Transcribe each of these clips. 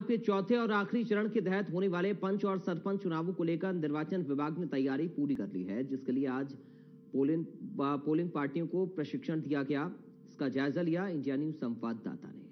के चौथे और आखिरी चरण के तहत होने वाले पंच और सरपंच चुनावों को लेकर निर्वाचन विभाग ने तैयारी पूरी कर ली है, जिसके लिए आज पोलिंग पार्टियों को प्रशिक्षण दिया गया। इसका जायजा लिया इंडिया न्यूज संवाददाता ने।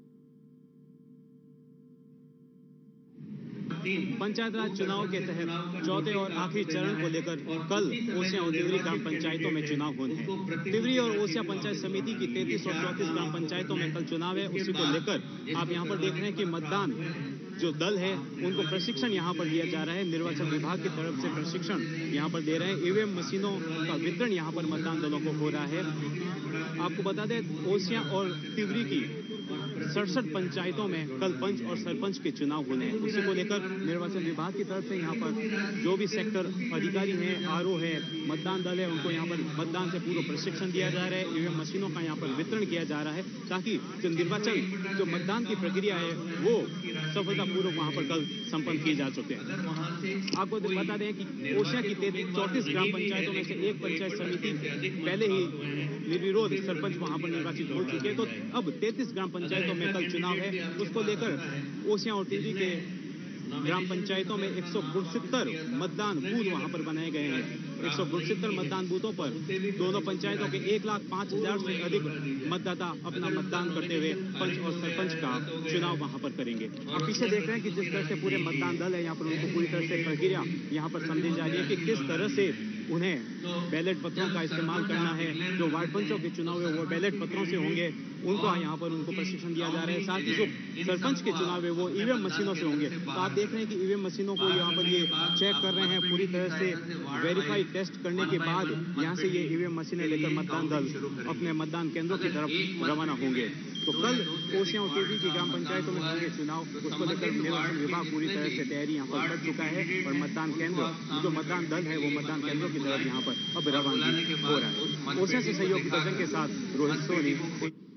पंचायत राज चुनाव के तहत चौथे और आखिरी चरण को लेकर कल ओसियां और तिवरी ग्राम पंचायतों में चुनाव होने हैं। तिवरी और ओसियां पंचायत समिति की 33 और 34 ग्राम पंचायतों में कल चुनाव है। उसी को लेकर आप यहां पर देख रहे हैं कि मतदान जो दल है उनको प्रशिक्षण यहां पर दिया जा रहा है। निर्वाचन विभाग की तरफ से प्रशिक्षण यहां पर दे रहे हैं। ईवीएम मशीनों का वितरण यहां पर मतदान दलों को हो रहा है। आपको बता दें, ओसियां और तिवरी की 67 पंचायतों में कल पंच और सरपंच के चुनाव होने हैं। उसी को लेकर निर्वाचन विभाग की तरफ से यहाँ पर जो भी सेक्टर अधिकारी हैं, आरओ है, मतदान दल है, उनको यहाँ पर मतदान से पूर्व प्रशिक्षण दिया जा रहा है। ईवीएम मशीनों का यहाँ पर वितरण किया जा रहा है ताकि जो मतदान की प्रक्रिया है वो सफलतापूर्वक वहाँ पर कल संपन्न किए जा चुके हैं। आपको बता दें कि ओसियां की 34 ग्राम पंचायतों में से एक पंचायत समिति पहले ही निर्विरोध सरपंच वहाँ पर निर्वाचित हो चुके हैं। तो अब 33 ग्राम पंचायतों में कल चुनाव है। उसको लेकर ओसियां और तिवरी के ग्राम पंचायतों में 169 मतदान बूथ वहां पर बनाए गए हैं। 169 मतदान बूथों पर दोनों पंचायतों के 1,05,000 से अधिक मतदाता अपना मतदान करते हुए पंच और सरपंच का चुनाव वहां पर करेंगे। आप पीछे देख रहे हैं कि जिस तरह से पूरे मतदान दल है यहाँ पर, उनको पूरी तरह से प्रक्रिया यहाँ पर समझी जा रही है कि किस तरह से उन्हें बैलेट पत्रों का इस्तेमाल करना है। जो वार्ड पंचों के चुनाव है वो बैलेट पत्रों से होंगे, उनको यहाँ पर उनको प्रशिक्षण दिया जा रहा है। साथ ही जो सरपंच के चुनाव है वो ईवीएम मशीनों से होंगे। तो आप देख रहे हैं कि ईवीएम मशीनों को यहाँ पर ये चेक कर रहे हैं, पूरी तरह से वेरीफाई टेस्ट करने के बाद यहाँ से ये ईवीएम मशीनें लेकर मतदान दल अपने मतदान केंद्रों की तरफ रवाना होंगे। तो कल ओसियां और तिवरी की ग्राम पंचायतों में होंगे चुनाव। उसको लेकर निर्वाचन विभाग पूरी तरह से तैयारी यहाँ पर कर चुका है और मतदान केंद्र जो मतदान दल है वो मतदान केंद्रों की तरफ यहाँ पर अब रवानगी हो रहा है। ओसियां से सहयोगी दर्जन के साथ रोहित सोनी।